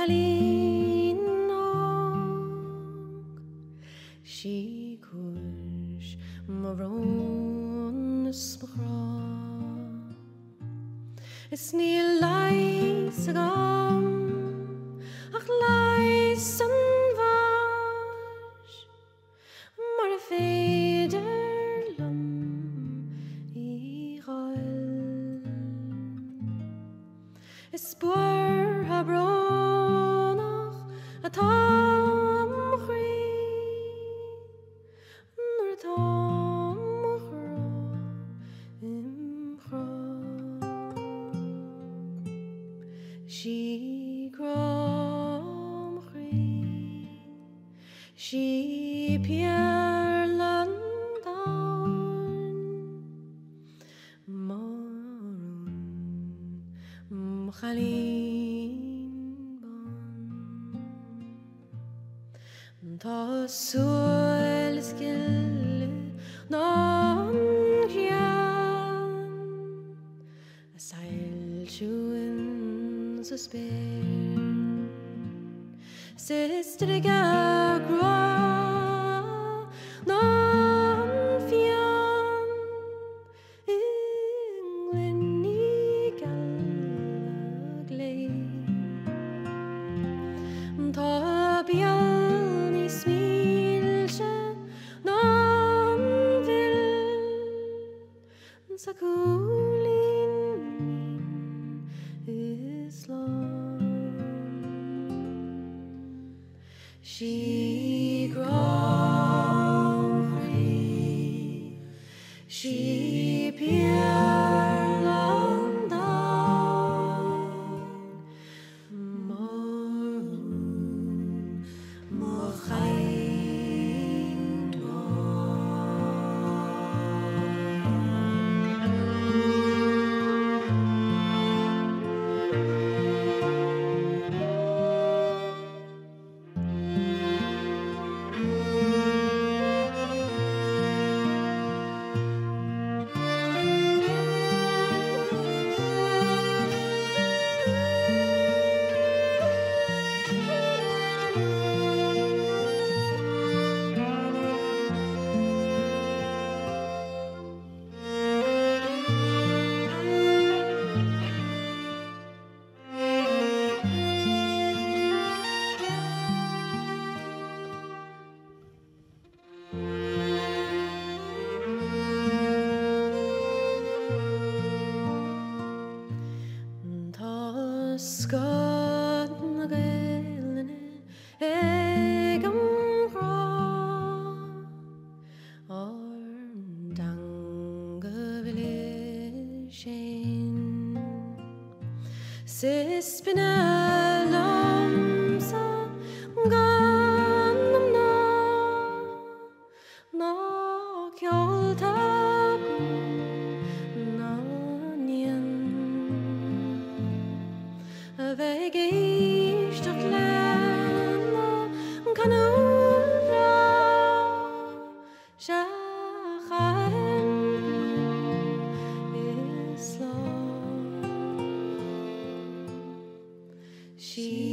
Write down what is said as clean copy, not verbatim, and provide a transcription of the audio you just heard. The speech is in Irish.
Cailín she kush maroon smachra it's near lies agam ach lies sunvash mar a federlum igal is spoor habronach a tam she grom she Pierre London Maroon Cailín bon ta soul skill non gian a sail chewin suspend sister gagua non fian England gagley ta bial ni smilche non vil sakulin she grows, she Pierre London, Maroon, Scott na gaelene egam gra or danga vilishin sispinelum sa ganum na kyolta Vegeist dat lena kanura shachaen Islam she